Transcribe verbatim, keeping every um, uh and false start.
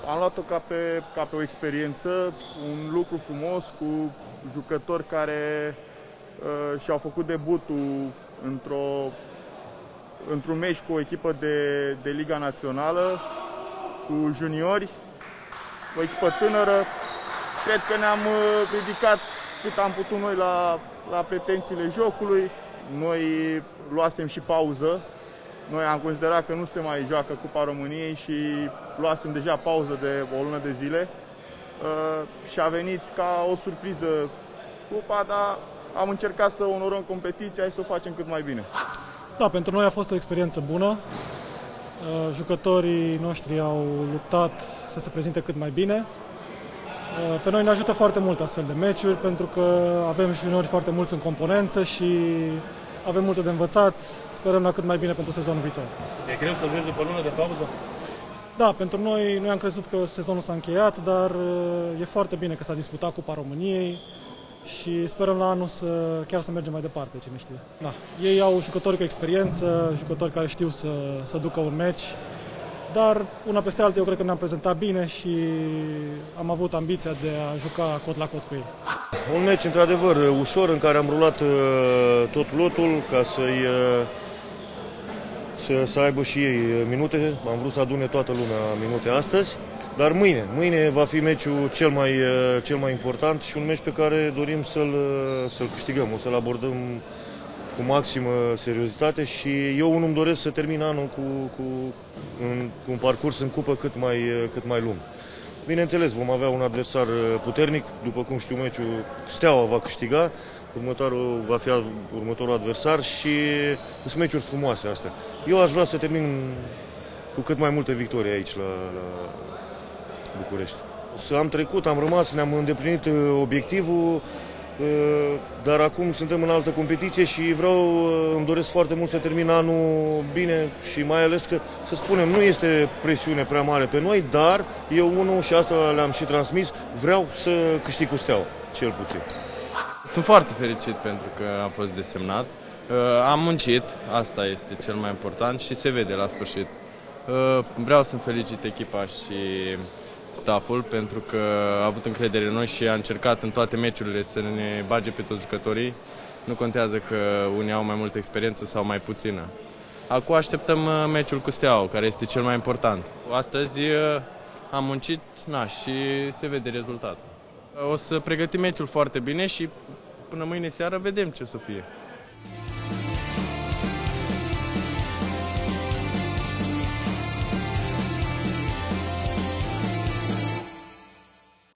am luat-o ca pe, ca pe o experiență, un lucru frumos cu jucători care uh, și-au făcut debutul într-o, într-un meci cu o echipă de, de Liga Națională, cu juniori, o echipă tânără. Cred că ne-am ridicat cât am putut noi la, la pretențiile jocului. Noi luasem și pauză. Noi am considerat că nu se mai joacă Cupa României și luasem deja pauză de o lună de zile. Uh, și a venit ca o surpriză cupa, dar am încercat să onorăm competiția și să o facem cât mai bine. Da, pentru noi a fost o experiență bună. Uh, jucătorii noștri au luptat să se prezinte cât mai bine. Uh, pe noi ne ajută foarte mult astfel de meciuri, pentru că avem juniori foarte mulți în componență și avem multe de învățat. Sperăm la cât mai bine pentru sezonul viitor. E greu să vezi după lună de pauză? Da, pentru noi, noi am crezut că sezonul s-a încheiat, dar e foarte bine că s-a disputat Cupa României și sperăm la anul să chiar să mergem mai departe, cine știe. Da. Ei au jucători cu experiență, jucători care știu să, să ducă un meci, dar una peste alta eu cred că ne-am prezentat bine și am avut ambiția de a juca cot la cot cu ei. Un meci într-adevăr ușor, în care am rulat tot lotul ca să-i Să, să aibă și ei minute. Am vrut să adune toată lumea minute astăzi, dar mâine, mâine va fi meciul cel mai, cel mai important și un meci pe care dorim să-l să-l câștigăm, o să-l abordăm cu maximă seriozitate și eu unul îmi doresc să termin anul cu, cu, în, cu un parcurs în cupă cât mai, cât mai lung. Bineînțeles, vom avea un adversar puternic, după cum știu meciul, Steaua va câștiga, următorul va fi următorul adversar și sunt meciuri frumoase astea. Eu aș vrea să termin cu cât mai multe victorii aici la, la București. Să am trecut, am rămas, ne-am îndeplinit obiectivul, dar acum suntem în altă competiție și vreau, îmi doresc foarte mult să termin anul bine și mai ales că, să spunem, nu este presiune prea mare pe noi, dar eu unul, și asta le-am și transmis, vreau să câștig cu Steaua, cel puțin. Sunt foarte fericit pentru că am fost desemnat. Am muncit, asta este cel mai important și se vede la sfârșit. Vreau să-mi felicit echipa și stafful pentru că a avut încredere în noi și a încercat în toate meciurile să ne bage pe toți jucătorii. Nu contează că unii au mai multă experiență sau mai puțină. Acum așteptăm meciul cu Steaua, care este cel mai important. Astăzi am muncit, na, și se vede rezultatul. O să pregătim meciul foarte bine și până mâine seară vedem ce să fie.